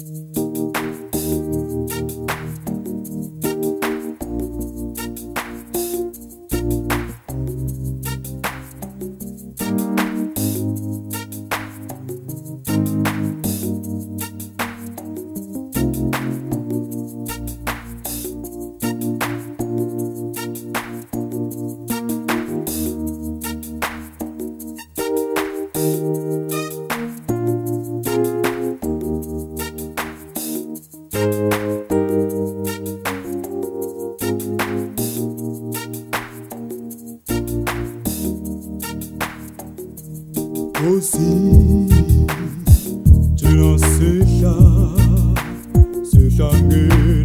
Aussi, tu n'en sais là, c'est l'angénie.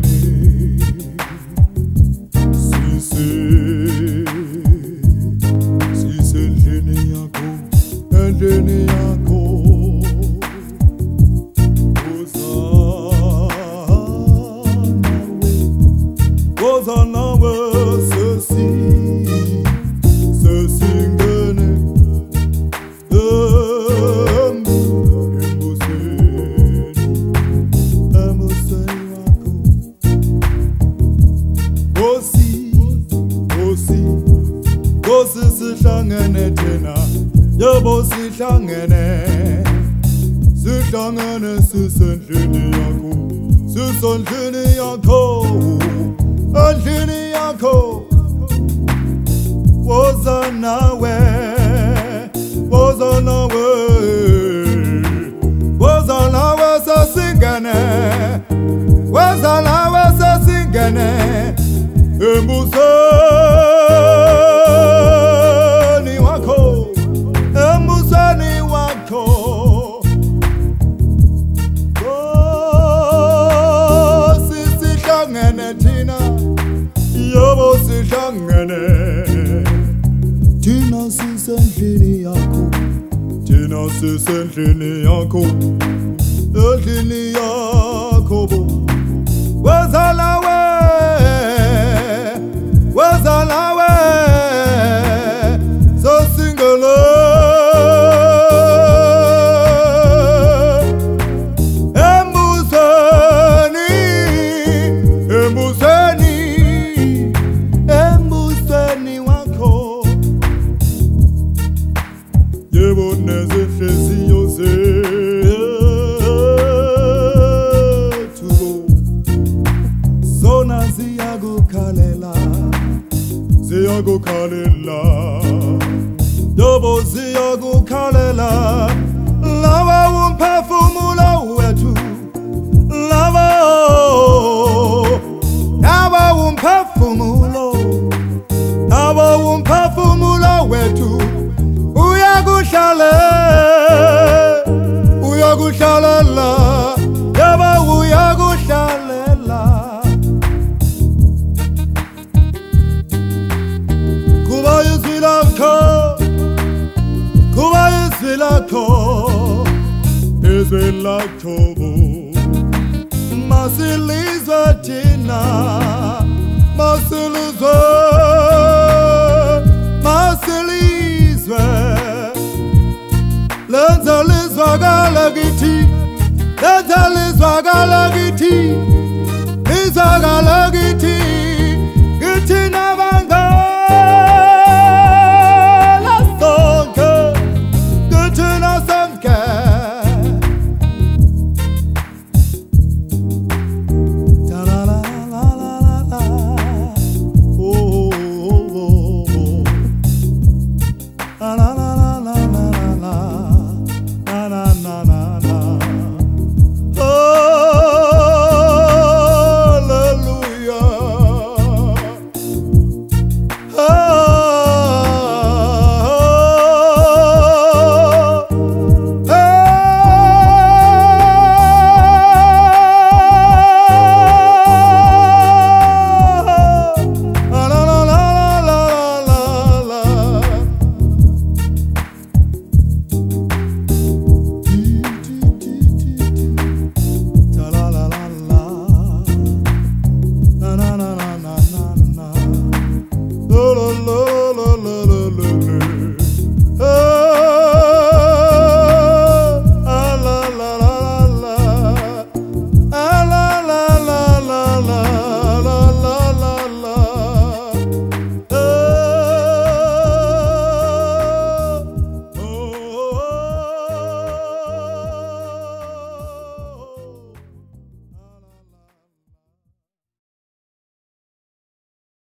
Si c'est l'géniaco, un géniaco. Hosanna, ceci, sihlangene thina yebo sihlangene sisendlini yakho endlini yakho woza nawe sasingene embusweni wakho sihlangene thina yobo sihlangene thina sisendlini yakho endlini yakho woza nawe sasingene embusweni wakho yebo nezinhliziyo zethu zona ziyakukhalela yobo ziyakukhalela lava umphefumulo wethu lava umphefumulo wethu uyakuhlalela yaba uyakuhlalela kuba izwi lakho masilizwe thina masilizwe lenza lizwakala kithi